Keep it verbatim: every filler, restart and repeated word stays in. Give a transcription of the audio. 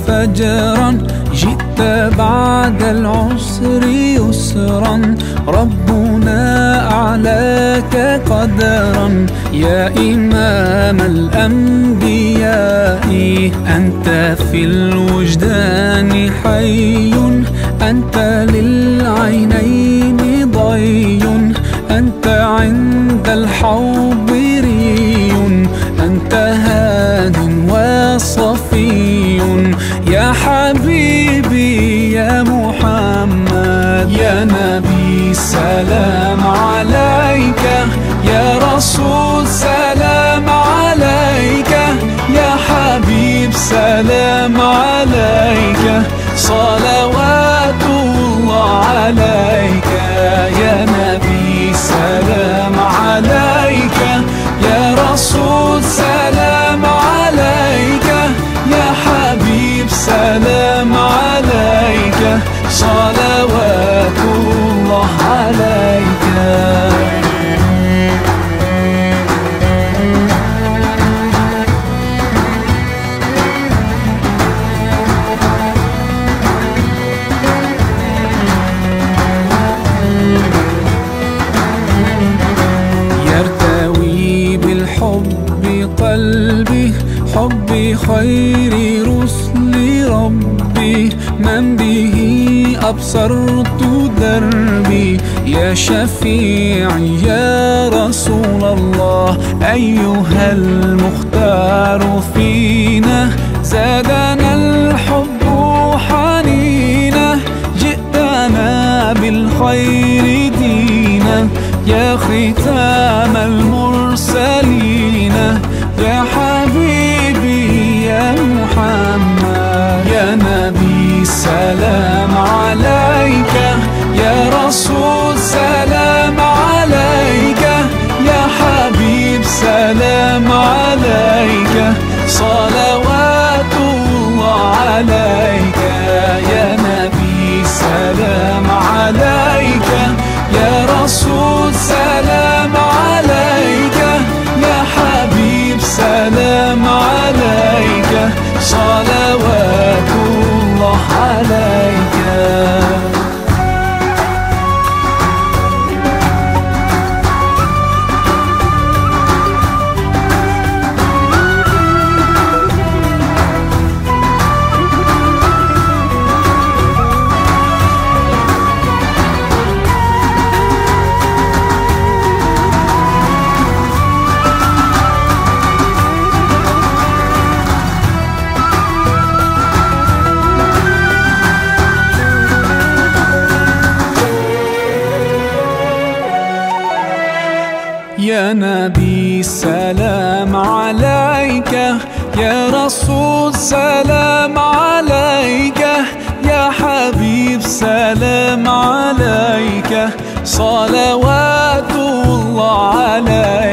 فجرا، جئت بعد العسر يسرا، ربنا أعلاك قدرا. يا إمام الأنبياء أنت في الوجدان حي، أنت للعينين ضي، أنت عند الحوض ري، أنت هاد وصفي. يا حبيبي يا محمد، يا نبي سلام عليك، يا رسول سلام عليك، يا حبيب سلام عليك، صلوات الله عليك. يا نبي سلام عليك، يا رسول سلام عليك، يا حبيب سلام عليك، صلوات الله عليك. يرتوي بالحب قلبي، حب خير رسل ربي، من به أبصرت دربي. يا شفيعي يا رسول الله، أيها المختار فينا، زادنا الحب حنينا، جئتنا بالخير دينا، يا ختام المرسلين، يا حبيبي يا محمد، يا نبي سلام عليك، يا رسول سلام عليك، يا حبيب سلام عليك، صلوات الله عليك. يا نبي سلام عليك، يا رسول سلام عليك، يا حبيب سلام عليك، صلوات الله عليك. يا نبي سلام عليك، يا رسول سلام عليك، يا حبيب سلام عليك، صلوات الله عليك.